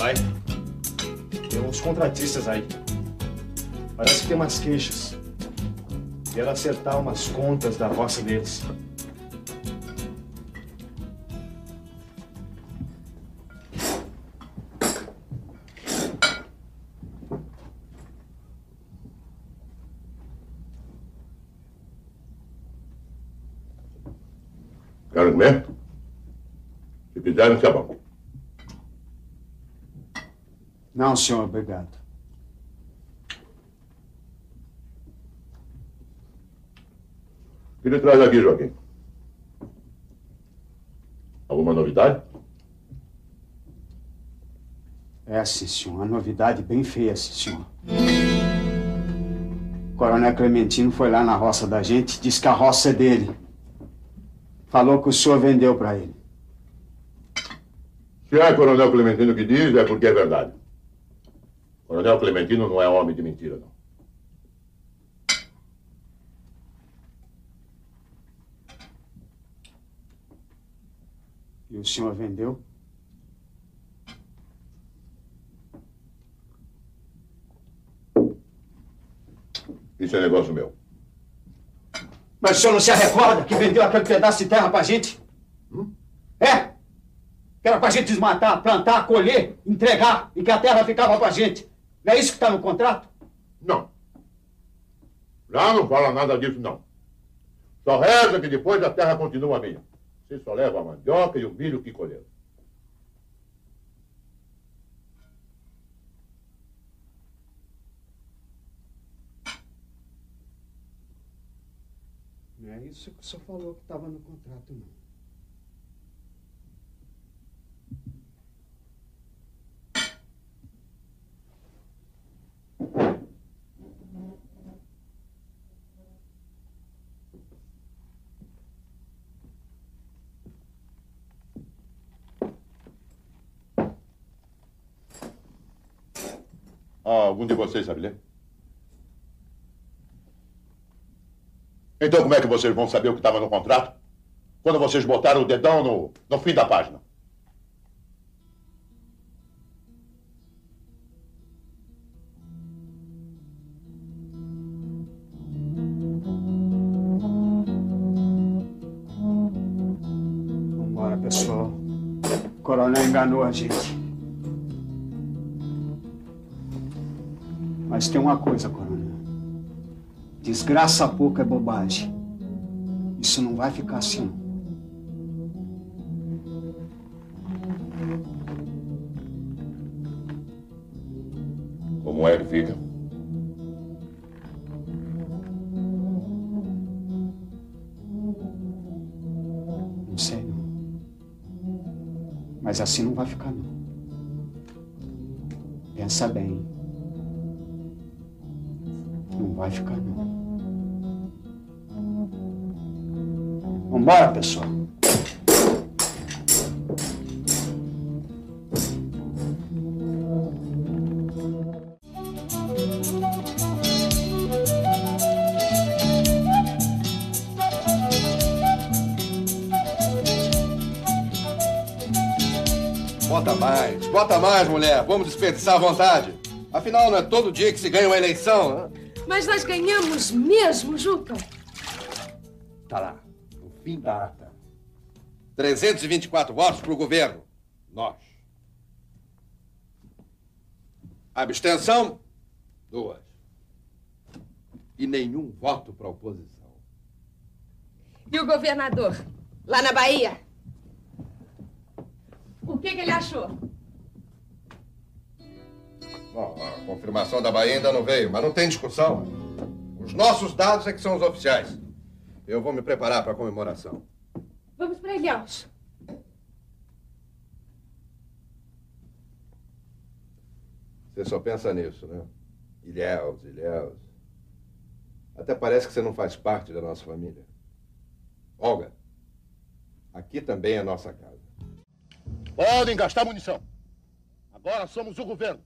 Pai, tem uns contratistas aí. Parece que tem umas queixas. Quero acertar umas contas da roça deles. Querem comer? Se quiserem, tá bom. Não, senhor, obrigado. O que ele traz aqui, Joaquim? Alguma novidade? É, sim, senhor. Uma novidade bem feia, sim, senhor. O Coronel Clementino foi lá na roça da gente, disse que a roça é dele. Falou que o senhor vendeu para ele. Se é Coronel Clementino que diz, é porque é verdade. Coronel Clementino não é homem de mentira, não. E o senhor vendeu? Isso é negócio meu. Mas o senhor não se recorda que vendeu aquele pedaço de terra pra gente? É? Que era pra gente desmatar, plantar, colher, entregar e que a terra ficava pra gente. Não é isso que tá no contrato? Não. Lá não fala nada disso, não. Só reza que depois a terra continua minha. Você só leva a mandioca e o milho que colheram. Não é isso que o senhor falou que estava no contrato, não. Algum de vocês sabe ler? Então como é que vocês vão saber o que estava no contrato? Quando vocês botaram o dedão no fim da página. Vambora, pessoal. O coronel enganou a gente. Mas tem uma coisa, coronel. Desgraça pouca é bobagem. Isso não vai ficar assim, não. Como é que fica? Não sei, não. Mas assim não vai ficar, não. Pensa bem. Não vai ficar, não. Vambora, pessoal. Bota mais, mulher. Vamos desperdiçar à vontade. Afinal, não é todo dia que se ganha uma eleição, né? Mas nós ganhamos mesmo, Juca. Tá lá, no fim da ata. 324 votos para o governo. Nós. Abstenção? 2. E nenhum voto para a oposição. E o governador? Lá na Bahia? O que ele achou? Bom, a confirmação da Bahia ainda não veio, mas não tem discussão. Os nossos dados é que são os oficiais. Eu vou me preparar para a comemoração. Vamos para Ilhéus. Você só pensa nisso, né? Ilhéus. Até parece que você não faz parte da nossa família. Olga, aqui também é nossa casa. Podem gastar munição. Agora somos o governo.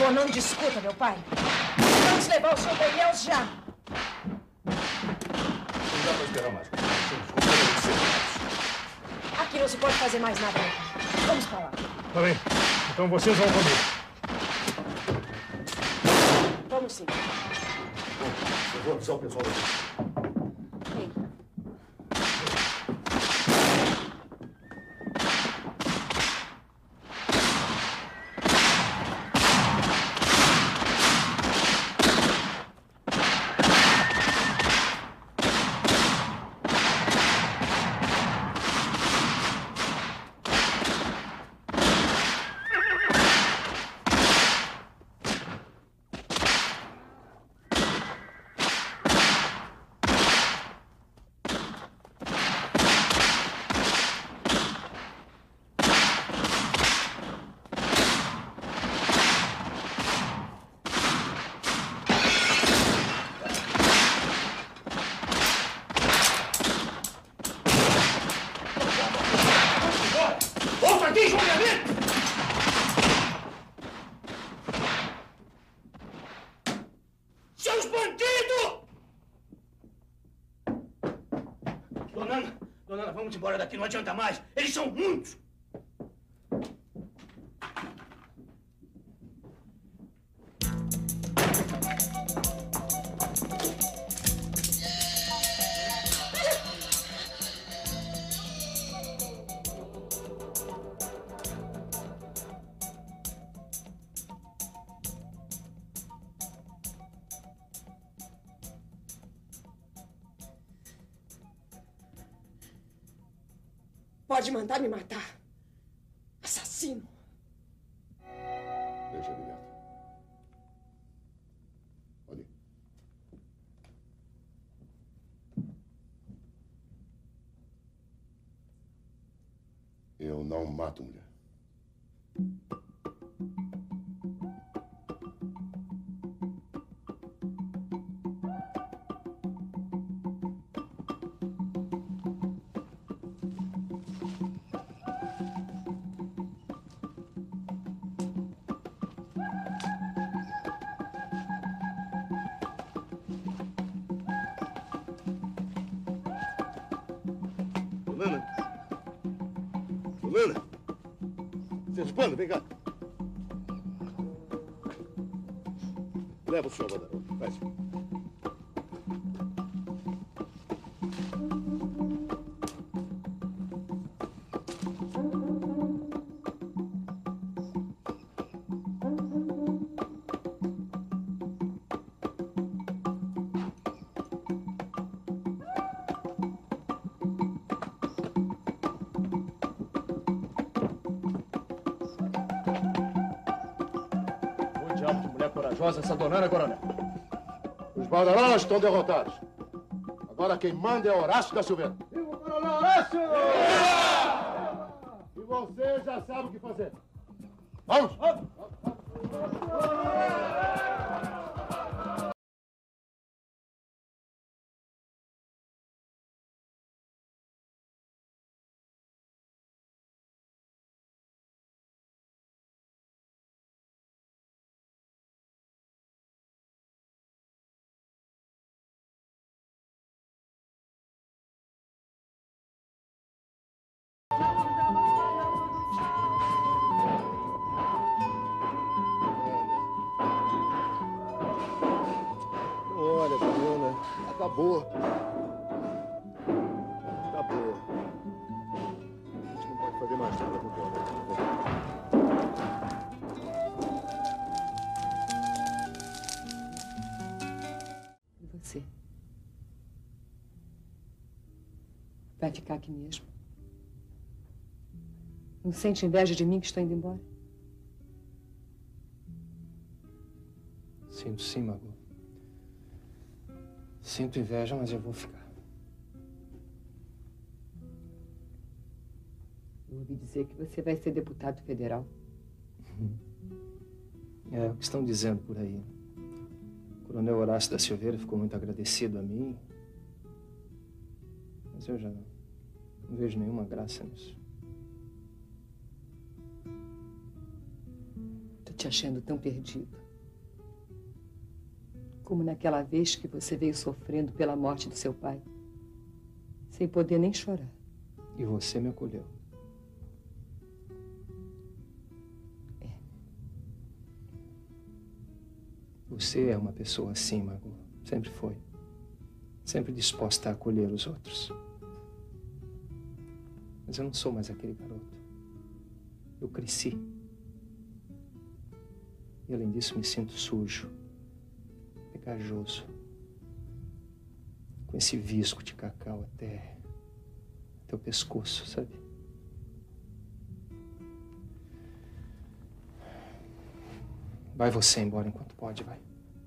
senhor não discuta, meu pai. Vamos levar o senhor para Ilhéus já. Não dá para esperar mais. Aqui não se pode fazer mais nada, meu pai. Vamos para lá. Tá bem. Então vocês vão comigo. Vamos sim. Eu vou avisar o pessoal daqui. Sim. Seus bandidos! Dona Ana, vamos embora daqui, não adianta mais. Eles são muitos. Pode mandar me matar. Assassino. Deixa ele quieto. Olha. Eu não mato mulher. Dona! Seus panos, vem cá. Leva o senhor, Badarão. Vai, senhor. Diabo de mulher corajosa, essa dona Ana, coronel. Os Badarões estão derrotados. Agora quem manda é Horácio da Silveira. Viva o coronel Horácio! E você já sabe o que fazer. Vamos! Olha, Bruna, acabou. Acabou. A gente não pode fazer mais nada com ela. E você? Vai ficar aqui mesmo? Não sente inveja de mim que estou indo embora? Sinto sim, Magu. Sinto inveja, mas eu vou ficar. Eu ouvi dizer que você vai ser deputado federal. É o que estão dizendo por aí. O coronel Horácio da Silveira ficou muito agradecido a mim. Mas eu já não vejo nenhuma graça nisso. Tô te achando tão perdido. Como naquela vez que você veio sofrendo pela morte do seu pai, sem poder nem chorar. E você me acolheu. Você é uma pessoa assim, Margot. Sempre foi. Sempre disposta a acolher os outros. Mas eu não sou mais aquele garoto. Eu cresci. E além disso me sinto sujo, pegajoso, com esse visco de cacau até o pescoço, sabe? Vai você embora enquanto pode, vai.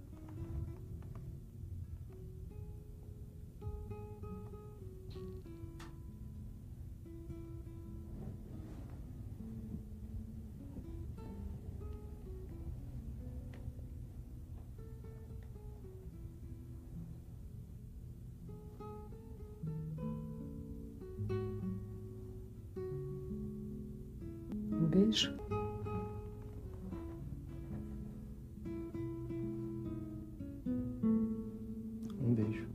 Um beijo. Um beijo.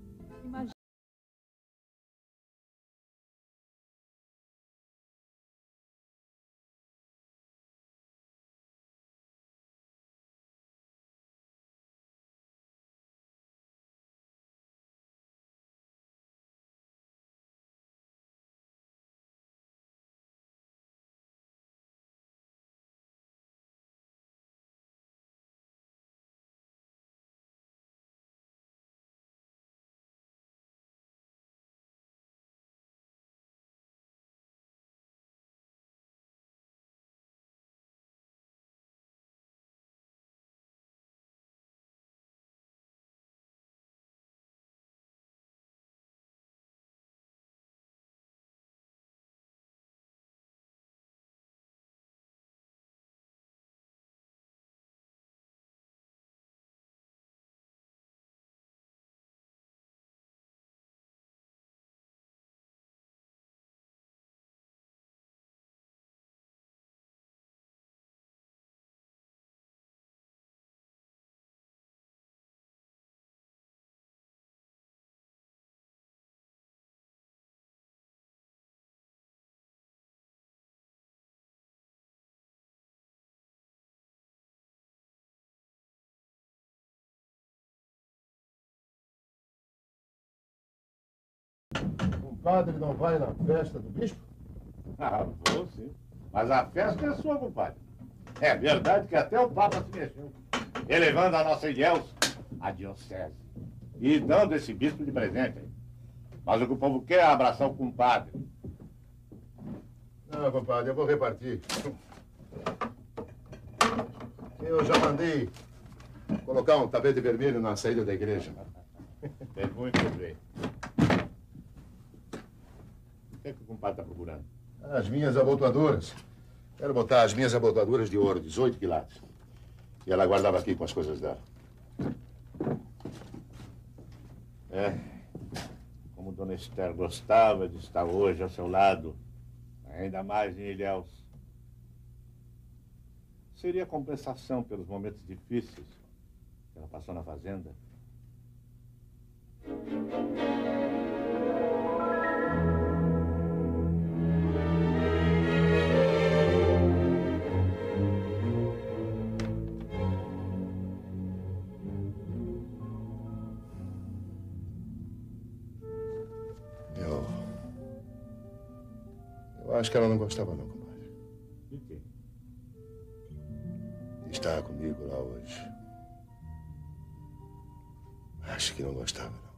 O padre não vai na festa do bispo? Ah, vou sim. Mas a festa é sua, compadre. É verdade que até o Papa se mexeu, elevando a nossa Ilhéus à diocese e dando esse bispo de presente. Mas o que o povo quer é abraçar o compadre. Não, compadre, eu vou repartir. Eu já mandei colocar um tapete vermelho na saída da igreja. É muito bem. O que é que o compadre está procurando? As minhas abotoadoras. Quero botar as minhas abotoadoras de ouro, 18 quilates. E ela guardava aqui com as coisas dela. É. Como Dona Esther gostava de estar hoje ao seu lado, ainda mais em Ilhéus. Seria compensação pelos momentos difíceis que ela passou na fazenda. Eu acho que ela não gostava não, compadre. De quê? De estar comigo lá hoje. Acho que não gostava, não.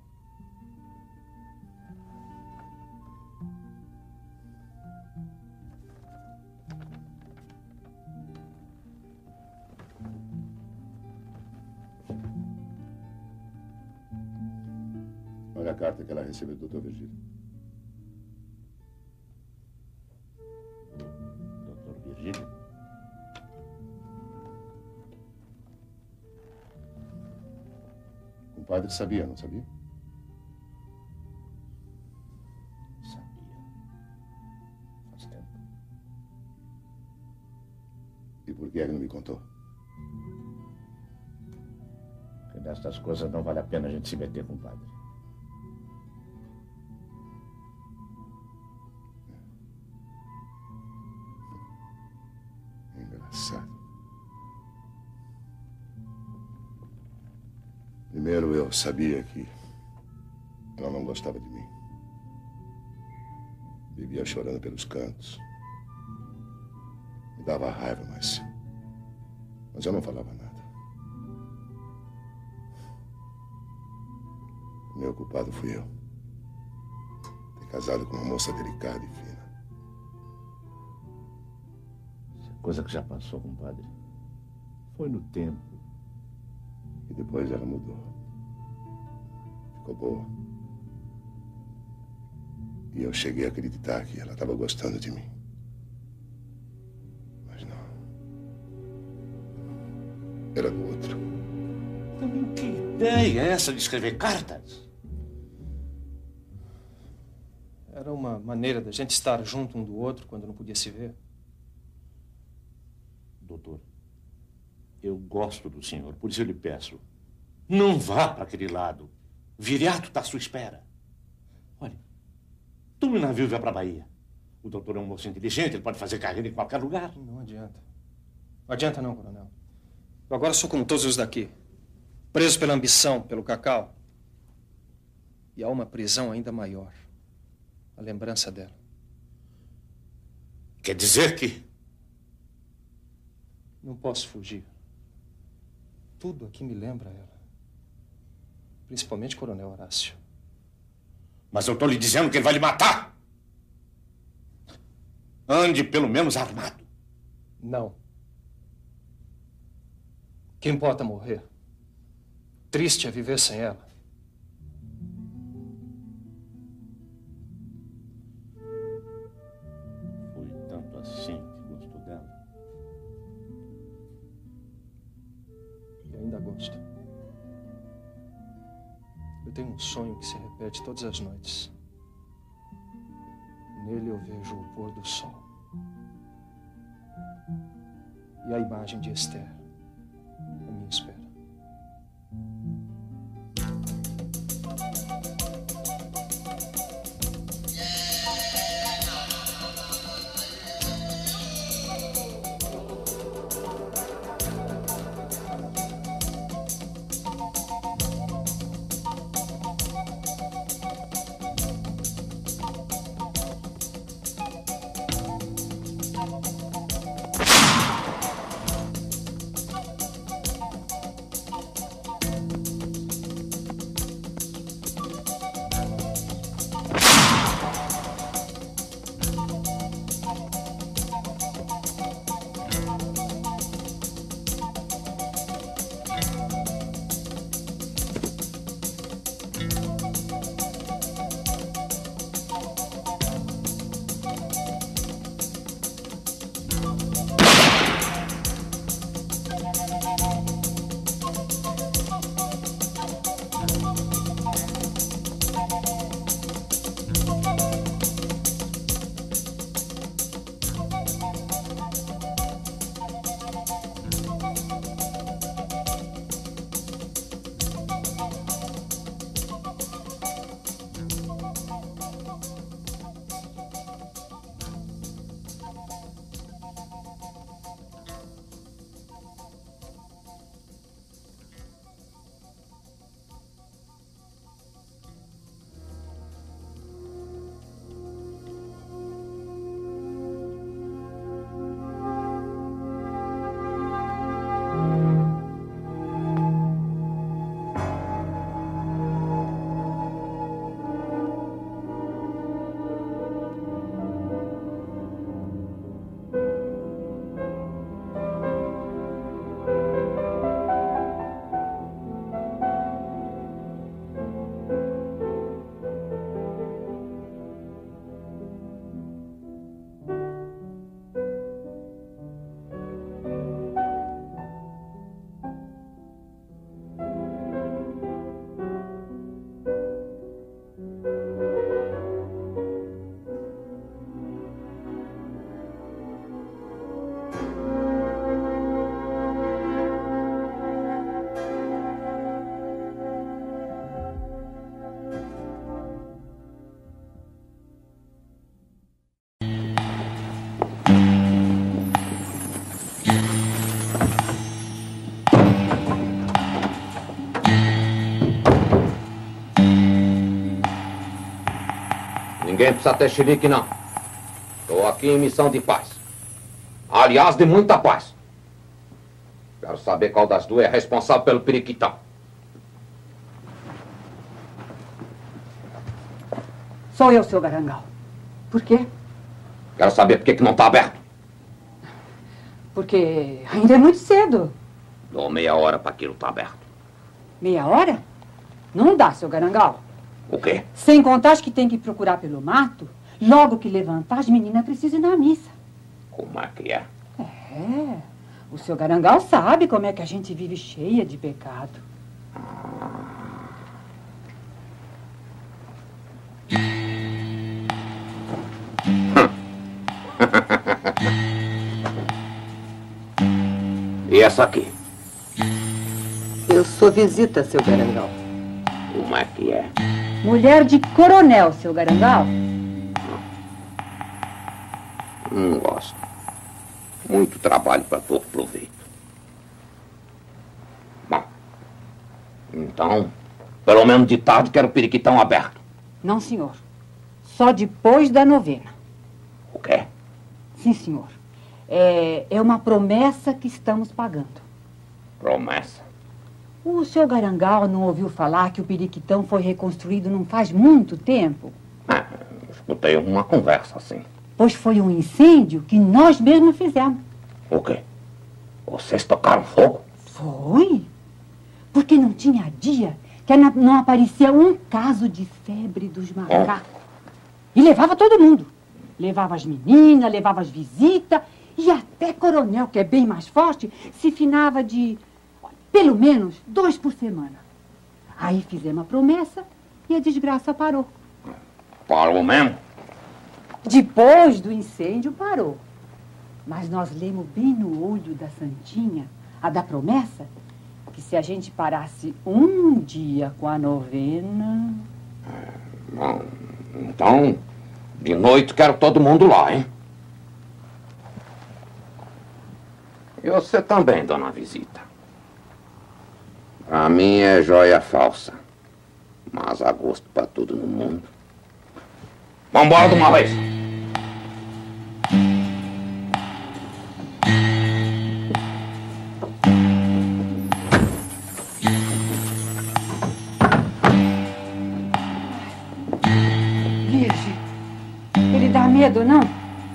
Olha a carta que ela recebeu do Dr. Virgílio. Doutor Virgílio? O padre sabia, não sabia? Sabia. Faz tempo. E por que ele não me contou? Porque Essas coisas não vale a pena a gente se meter, compadre. Engraçado. Primeiro eu sabia que ela não gostava de mim. Vivia chorando pelos cantos. Me dava raiva, mas eu não falava nada. O meu culpado fui eu. Ter casado com uma moça delicada e fina. Essa coisa que já passou, compadre. Foi no tempo. E depois ela mudou. Ficou boa. E eu cheguei a acreditar que ela estava gostando de mim. Mas não. Era do outro. Também que ideia é essa de escrever cartas? Era uma maneira da gente estar junto um do outro quando não podia se ver. Doutor, eu gosto do senhor, por isso eu lhe peço. Não vá para aquele lado. Viriato está à sua espera. Olha, tome o navio e vá para a Bahia. O doutor é um moço inteligente, ele pode fazer carreira em qualquer lugar. Não adianta. Não adianta não, coronel. Eu agora sou como todos os daqui. Preso pela ambição, pelo cacau. E há uma prisão ainda maior. A lembrança dela. Quer dizer que... Não posso fugir. Tudo aqui me lembra ela. Principalmente Coronel Horácio. Mas eu estou lhe dizendo que ele vai lhe matar. Ande pelo menos armado. Não. Que importa morrer? Triste é viver sem ela. Foi tanto assim que gostou dela. E ainda gosto. Eu tenho um sonho que se repete todas as noites. Nele eu vejo o pôr do sol. E a imagem de Esther à minha espera. Ninguém precisa ter chilique, não. Estou aqui em missão de paz. Aliás, de muita paz. Quero saber qual das duas é responsável pelo periquitão. Sou eu, seu Garangal. Por quê? Quero saber por que não está aberto. Porque ainda é muito cedo. Dou meia hora para aquilo estar aberto. Meia hora? Não dá, seu Garangal. O quê? Sem contar que tem que procurar pelo mato. Logo que levantar, as meninas precisam ir na missa. Como é que é? É. O seu Garangal sabe como é que a gente vive cheia de pecado. E essa aqui? Eu sou visita, seu Garangal. Como é que é? Mulher de coronel, seu Garangal. Não gosto. Muito trabalho para pouco proveito. Bom, então, pelo menos de tarde quero o periquitão aberto. Não, senhor. Só depois da novena. O quê? Sim, senhor. É uma promessa que estamos pagando. Promessa? O senhor Garangal não ouviu falar que o periquitão foi reconstruído não faz muito tempo? Escutei uma conversa assim. Pois foi um incêndio que nós mesmos fizemos. O quê? Vocês tocaram fogo? Foi. Porque não tinha dia que não aparecia um caso de febre dos macacos. E levava todo mundo. Levava as meninas, levava as visitas. E até coronel, que é bem mais forte, se finava de, pelo menos, 2 por semana. Aí fizemos a promessa e a desgraça parou. Parou mesmo? Depois do incêndio, parou. Mas nós lemos bem no olho da Santinha, a da promessa, que se a gente parasse um dia com a novena... Bom, então, de noite quero todo mundo lá, hein? E você também, dona Visita. Pra mim é joia falsa. Mas há gosto pra tudo no mundo. Vambora de uma vez. Virgem, ele dá medo, não?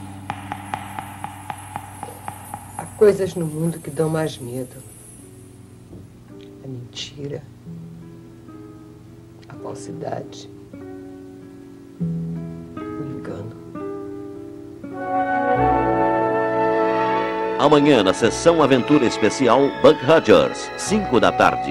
Há coisas no mundo que dão mais medo. A mentira, a falsidade, o engano. Amanhã, na sessão Aventura Especial, Buck Rogers, 5 da tarde.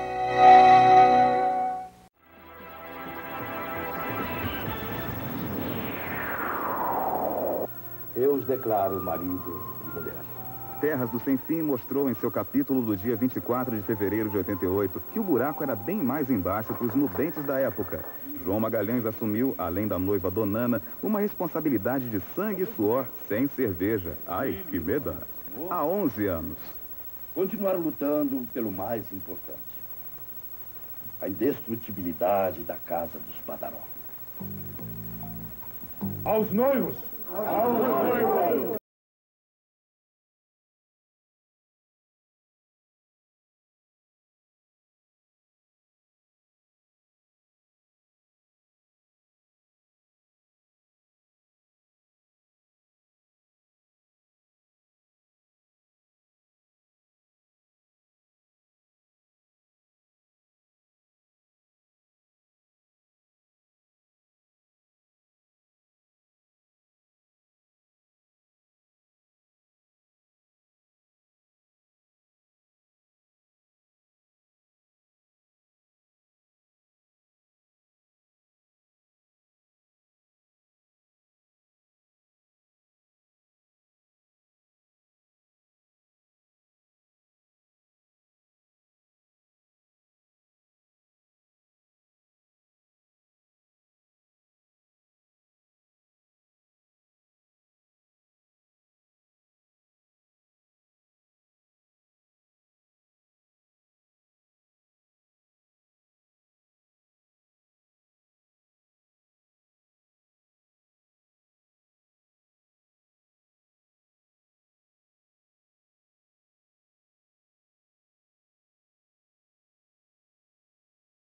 Eu os declaro marido e mulher. Terras do Sem Fim mostrou em seu capítulo do dia 24 de fevereiro de 88 que o buraco era bem mais embaixo que os nubentes da época. João Magalhães assumiu, além da noiva Donana, uma responsabilidade de sangue e suor sem cerveja. Ai, que medo! Há 11 anos. Continuar lutando pelo mais importante. A indestrutibilidade da casa dos Badaró. Aos noivos! Aos noivos!